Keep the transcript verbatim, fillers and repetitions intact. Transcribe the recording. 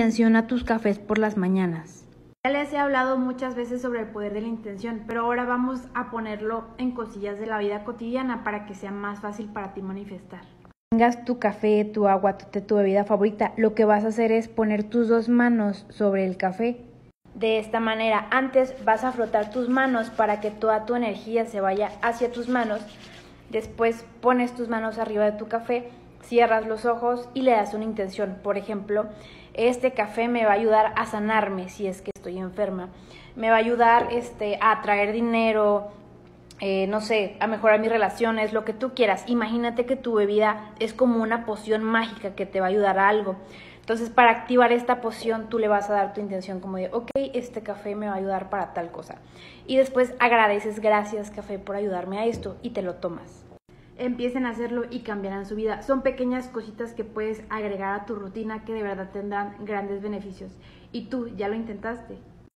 intención a tus cafés por las mañanas. Ya les he hablado muchas veces sobre el poder de la intención, pero ahora vamos a ponerlo en cosillas de la vida cotidiana para que sea más fácil para ti manifestar. Tengas tu café, tu agua, tu té, tu bebida favorita, lo que vas a hacer es poner tus dos manos sobre el café. De esta manera, antes vas a frotar tus manos para que toda tu energía se vaya hacia tus manos. Después pones tus manos arriba de tu café, cierras los ojos y le das una intención. Por ejemplo, este café me va a ayudar a sanarme si es que estoy enferma. Me va a ayudar este, a traer dinero, eh, no sé, a mejorar mis relaciones, lo que tú quieras. Imagínate que tu bebida es como una poción mágica que te va a ayudar a algo. Entonces, para activar esta poción, tú le vas a dar tu intención como de, ok, este café me va a ayudar para tal cosa. Y después agradeces, gracias café por ayudarme a esto, y te lo tomas. Empiecen a hacerlo y cambiarán su vida. Son pequeñas cositas que puedes agregar a tu rutina que de verdad tendrán grandes beneficios. ¿Y tú ya lo intentaste?